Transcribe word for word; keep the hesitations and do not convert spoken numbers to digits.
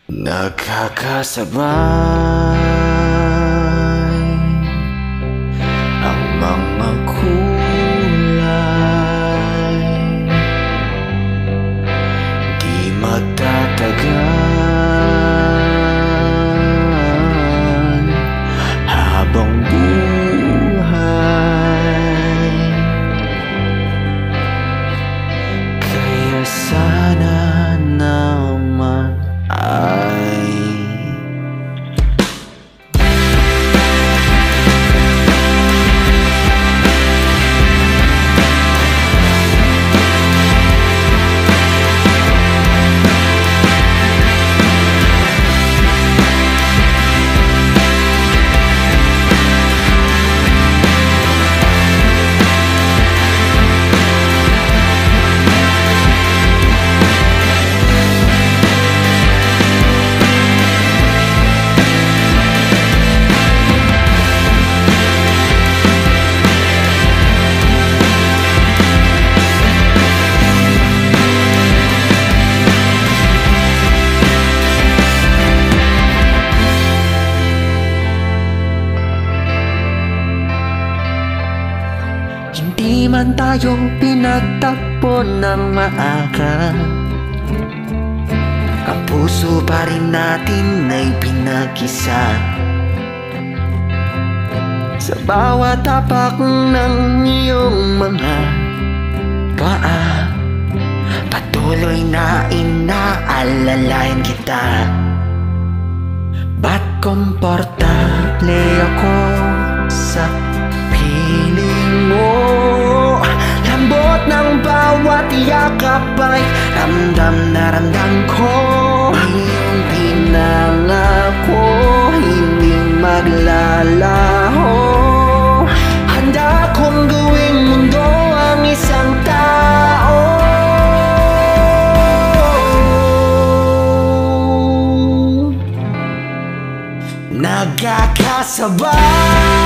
Nagkakasabay ang mga kulay, di magtatagal habang buhay. Kaya sana naman ay hindi man tayo pinagtagpo ng maaga, ang puso pa rin natin ay pinag-isa. Sa bawat tapak ng iyong mga paa, patuloy na inaalalayan kita. Ba't komportable ako sa piling mo? Lambot ng bawat yakap ay ramdam na ramdam ko. Iyong pinangako hindi maglalaho. Handa kong gawing mundo ang isang tao. Nagkakasabay